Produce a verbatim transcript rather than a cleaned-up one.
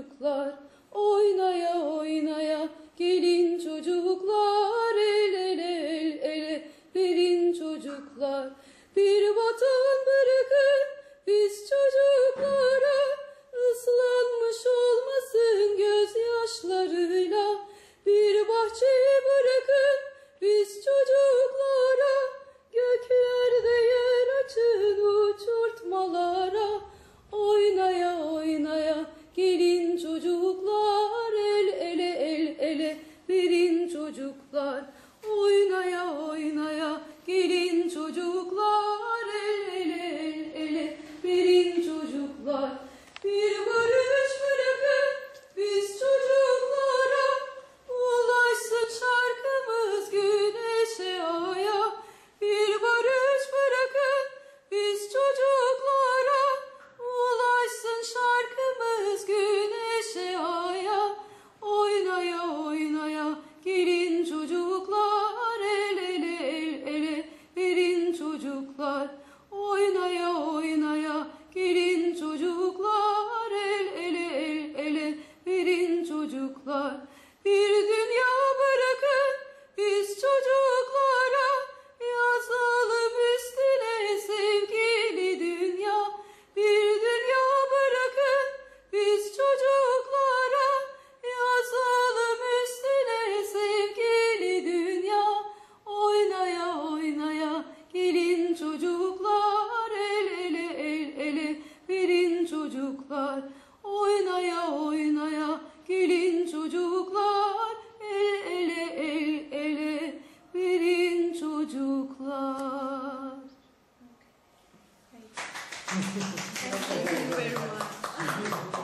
çocuklar, oynaya oynaya gelin çocuklar, el ele el ele verin çocuklar. Bir vatan bırakın biz çocuklara, ıslanmış olmasın gözyaşlarıyla. Bir bahçe bırakın biz çocuklara, göklerde yer açın uçurtmalara. Oynaya oynaya gelin çocuklar, el ele el ele verin çocuklar. Oynaya oynaya gelin çocuklar, el ele el ele verin çocuklar. Bir barış bırakın biz çocuklara, ulaşsın şarkımız güneşe aya. Bir barış bırakın biz çocuklara, ulaşsın şarkımız güneşe aya. Oynaya oynaya gelin çocuklar, el ele el ele verin çocuklar. Oynaya oynaya gelin çocuklar, el ele el ele verin çocuklar. Bir dünya bırakın biz çocuklara, yazalım üstüne sevgili dünya. Bir dünya bırakın biz çocuklara, yazalım üstüne sevgili dünya. Oynaya oynaya gelin çocuklar, el ele el ele verin çocuklar. Oynaya oynaya gelin çocuklar, el ele el ele verin çocuklar. Thank you very much.